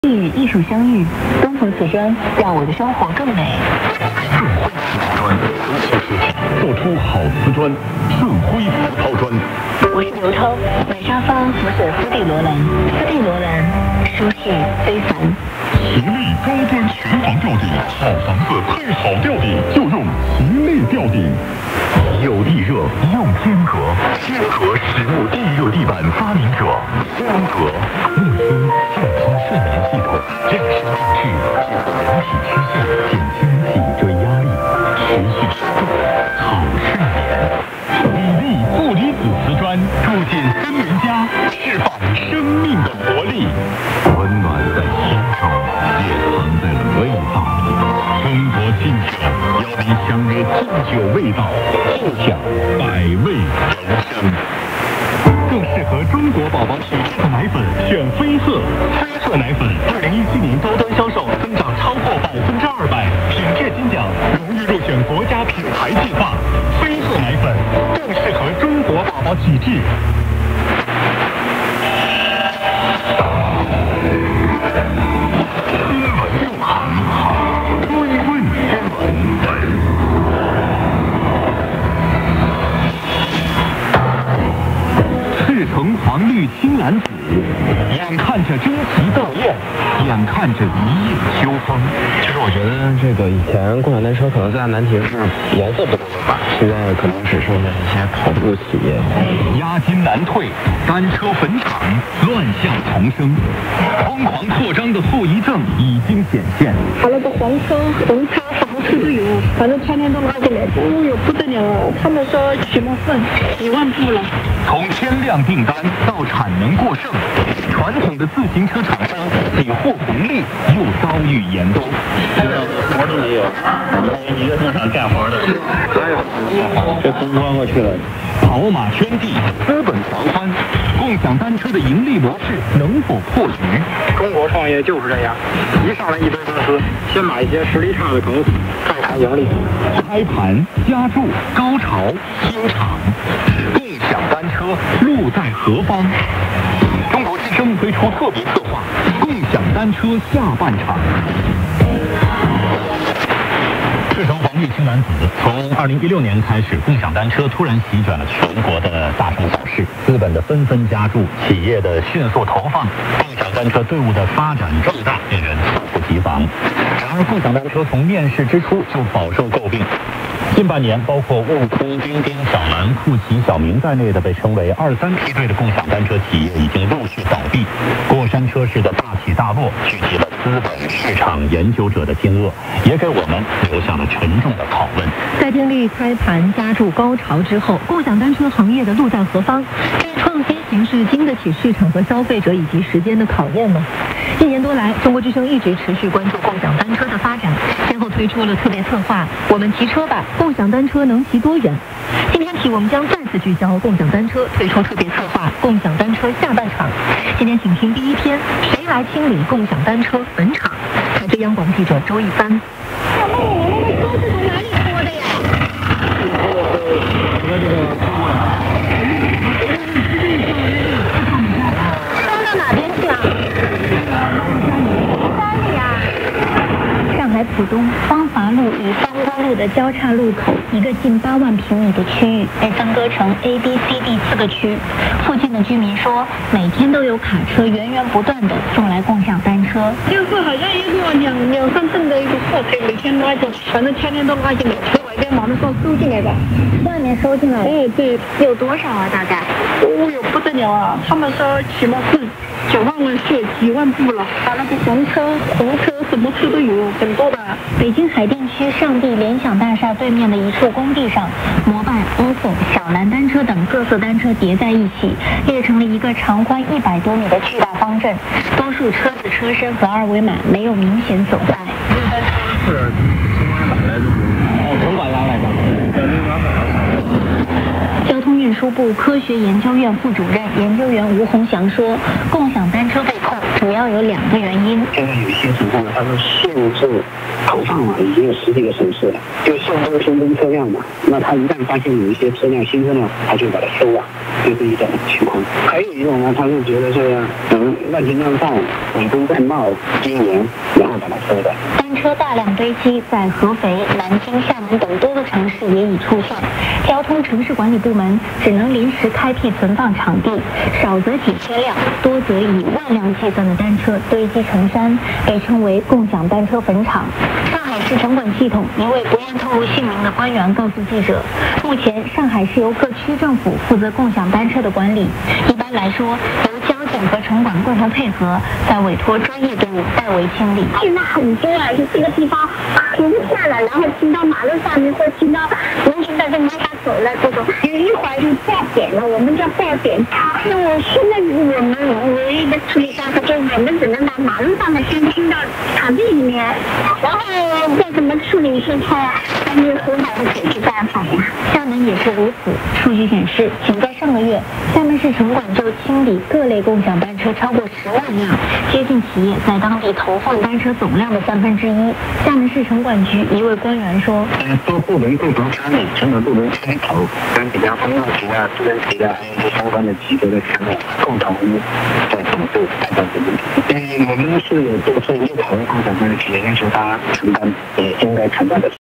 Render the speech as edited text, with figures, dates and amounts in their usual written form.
与艺术相遇，东风瓷砖让我的生活更美。 顺辉瓷砖，熟悉设计，做出好瓷砖。顺辉葡萄砖。 我是刘涛，买沙发我选斯蒂罗兰，斯蒂罗兰舒适非凡。 齐力高端全房吊顶，好房子配好吊顶就用齐力吊顶。有地热用天格，天格实木地热地板发明者，天格木星健康睡眠系统，量身定制，适合人体曲线，减轻颈椎压力，持续深度，好睡眠。米粒负离子瓷砖，住进森林家，释放生命的活力。温暖在心中，也藏在了味道。中国劲酒邀您相约劲酒味道，共享百味人生。更适合中国宝宝体质的奶粉，选飞鹤。飞鹤奶粉2017年高端销售增长超过200%，品质金奖，荣誉入选国家品牌计划。飞鹤奶粉更适合中国宝宝体质。新闻纵横，追问新闻。赤橙黄绿青蓝紫，眼看着争奇斗艳，眼看着一夜秋风。 其实我觉得这个以前共享单车可能最大难题是颜色不能换，现在可能只剩下一些跑步企业。 押金难退，单车坟场乱象丛生，疯狂扩张的后遗症已经显现。 他那个黄车、红车什么车都有，反正天天都拉进来，哦哟不得了了。他们说起码是几万部了。 从天量订单到产能过剩，传统的自行车厂商几乎红利又遭遇严冬。 活都没有，一个工厂干活的，这风刮过去了。 跑马圈地，资本狂欢，共享单车的盈利模式能否破局？ 中国创业就是这样，一上来一堆公司，先把一些实力差的搞死，再谈盈利。 开盘加注高潮新场，共享单车路在何方？中国之声推出特别策划，共享单车下半场。赤橙黄绿青蓝紫，从2016年开始，共享单车突然席卷了全国的大城小市，资本的纷纷加注，企业的迅速投放，共享单车队伍的发展壮大，令人猝不及防。然而，共享单车从面世之初就饱受诟病。近半年，包括悟空、钉钉、小蓝、酷奇、小明在内的被称为2、3梯队的共享单车企业已经陆续倒闭，过山车式的大起大落，聚集了资本、市场研究者的惊愕，也给我们留下了沉重的拷问。 在经历开盘加注高潮之后，共享单车行业的路在何方？这创新形式经得起市场和消费者以及时间的考验吗？1年多来，中国之声一直持续关注共享单车的发展，先后推出了特别策划《我们骑车吧，共享单车能骑多远》。今天起，我们将再次聚焦共享单车，推出特别策划《共享单车下半场》。今天请听第一篇：谁来清理共享单车坟场？采自央广记者周一帆。 小妹，你们的车是从哪里拖的呀？装到哪边去啊？山里啊。上海浦东芳华路与方光路的交叉路口，一个近8万平米的区域被分割成 A、B、C、D 4个区。附近的居民说，每天都有卡车源源不断的送来共享单车。就是好像一个两三吨的一个货车，每天拉进来，反正天天都拉进来，从外边马路上收进来的。外面收进来？哎，对。有多少啊？大概？哦哟，不得了啊！他们说起码是9万万是几万部了。把那个红车、什么车都有，很多的。北京海淀区上地联想大厦对面的一处工地上，摩拜、ofo、小蓝单车等各色单车叠在一起，列成了一个长宽100多米的巨大方阵。多数车子车身和二维码没有明显损坏。 是从哪来的？从哪来的？ 交通运输部科学研究院副主任研究员吴洪祥说，共享单车被搞控主要有2个原因。 现在有一些城市呢，它是限制投放了，已经有10几个城市了，就新增车辆嘛。那他一旦发现有一些车辆新增了，他就把它收了，就是一种情况。还有一种呢，他是觉得是乱停乱放、违规占道、禁言，然后把它收的。 单车大量堆积，在合肥、南京、厦门等多个城市也已出现。交通城市管理部门只能临时开辟存放场地，少则几千辆，多则以万辆计算的单车堆积成山，被称为共享单车坟场。上海市城管系统一位不愿透露姓名的官员告诉记者，目前上海是由各区政府负责共享单车的管理，一般来说由交警和城管共同配合，再委托专业队伍代为清理。 现在很多啊，就这个地方停不下了，然后停到马路上面或停到完全在这没法走了，这种有一会儿就爆点了，我们叫爆点。那我现在我们唯一的处理办法就是我们只能把马路上的先清到场地里面，然后再怎么处理是看还是合法的解决办法呀。 厦门也是如此。数据显示，仅在上个月，厦门市城管就清理各类共享单车超过10万辆，接近企业在当地投放单车总量的1/3。厦门市城管局一位官员说：“ 多部门共同参与，城管部门牵头，跟比方风控局啊、市政局啊，还有一些相关的机构的参与，共同在总部改善这个问题。我们是有做出一个共享单车企业要求他承担应该承担的。”